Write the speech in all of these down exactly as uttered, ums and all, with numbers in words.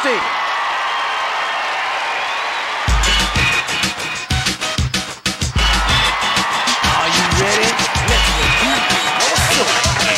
fifty. Are you ready? Let's review our story.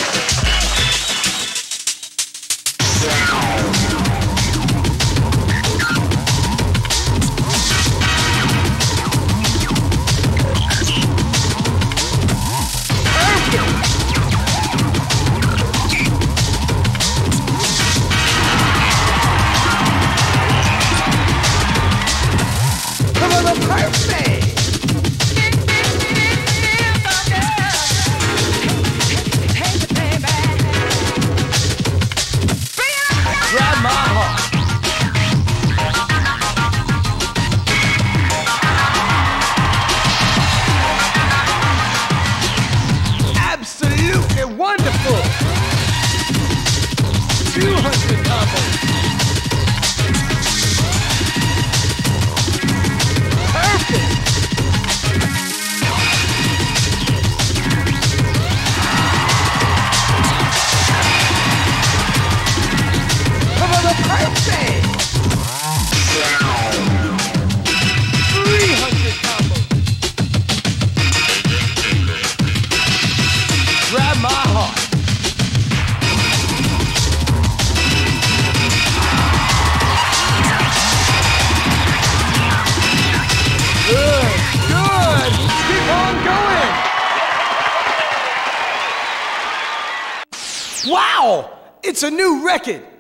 Wonderful! two hundred combos! Perfect! Come on, the perfect! three hundred combos! Grab my heart! Good, good! Keep on going! Wow! It's a new record!